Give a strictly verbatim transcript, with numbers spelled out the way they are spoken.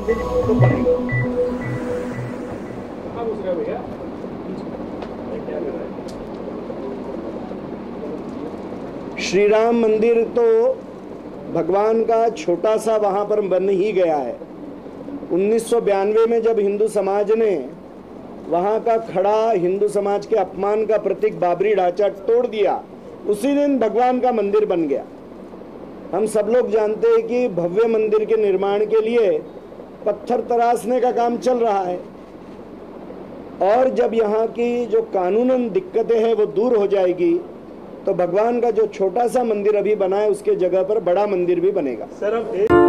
मंदिर तो बनेगा। कहाँ घुस रहे हो भैया? क्या कर रहे हैं? श्री राम मंदिर तो भगवान का छोटा सा वहाँ पर बन ही गया है। उन्नीस सौ बयानवे में जब हिंदू समाज ने वहाँ का खड़ा हिंदू समाज के अपमान का प्रतीक बाबरी ढांचा तोड़ दिया, उसी दिन भगवान का मंदिर बन गया। हम सब लोग जानते हैं कि भव्य मंदिर के निर्माण के लिए पत्थर तराशने का काम चल रहा है, और जब यहाँ की जो कानूनन दिक्कतें हैं वो दूर हो जाएगी तो भगवान का जो छोटा सा मंदिर अभी बना है उसके जगह पर बड़ा मंदिर भी बनेगा। सर अब